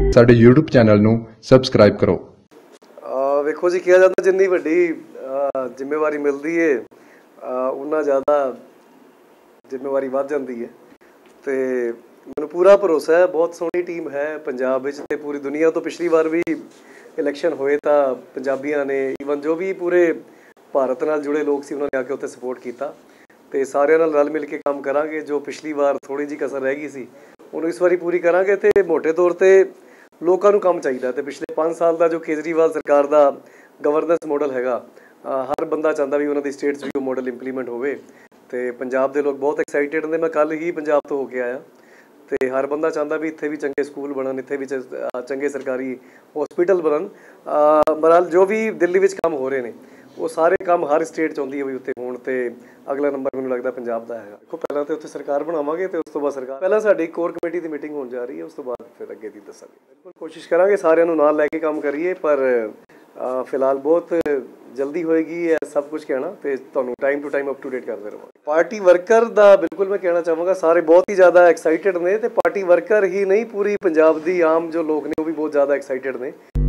ਸਾਡੇ YouTube channel ਨੂੰ ਸਬਸਕ੍ਰਾइब करो। ਵੇਖੋ जी, किया जाता जिन्नी वड्डी जिम्मेवारी मिलती है उन्ना ज़्यादा जिम्मेवारी वध जाती है। तो मैनूं पूरा भरोसा है, बहुत सोहनी टीम है पंजाब विच ते पूरी दुनिया तो। पिछली बार भी इलैक्शन होए तो पंजाबियों ने, ईवन जो भी पूरे भारत नाल जुड़े लोग सी, उन्होंने आके उत्थे सपोर्ट किया। तो सारिਆਂ ਨਾਲ रल मिल के काम करांगे। जो पिछली बार थोड़ी जी कसर रह गई सी, उन्होंने इस बारी पूरी करांगे। तो मोटे तौर पर लोगों को काम चाहिए। तो पिछले 5 साल का जो केजरीवाल सरकार का गवर्नेंस मॉडल हैगा, हर बंदा चाहता भी उन्होंने स्टेट्स भी वो मॉडल इंप्लीमेंट होवे। तो पंजाब के लोग बहुत एक्साइटेड ने। मैं कल ही पंजाब तो होके आया। तो हर बंदा चाहता भी इत्थे भी चंगे स्कूल बनन, इत्थे भी चंगे सरकारी हॉस्पिटल बनन। बहरहाल जो भी दिल्ली विच काम हो रहे हैं, वो सारे काम हर स्टेट चाहती है भी उत्थे होण। ते अगला नंबर मैनूं लगदा पंजाब दा है। देखो, पहलां तो उत्थे सरकार बनावांगे, तो उस तो बाद सरकार पहलां साडी कोर कमेटी की मीटिंग होण जा रही है, उस तो बाद फिर अगे दी दसांगे। बिल्कुल कोशिश करांगे सारिਆਂ ਨੂੰ नाल लैके काम करिए, पर फिलहाल बहुत जल्दी होएगी है सब कुछ कहना। तो तुहानूं time to time up to date करते रहांगे। पार्टी वर्कर दा बिल्कुल मैं कहना चाहांगा, सारे बहुत ही ज़्यादा एक्साइटेड ने। तो पार्टी वर्कर ही नहीं, पूरी पंजाब दी आम जो लोग ने वो भी बहुत ज़्यादा एक्साइटेड ने।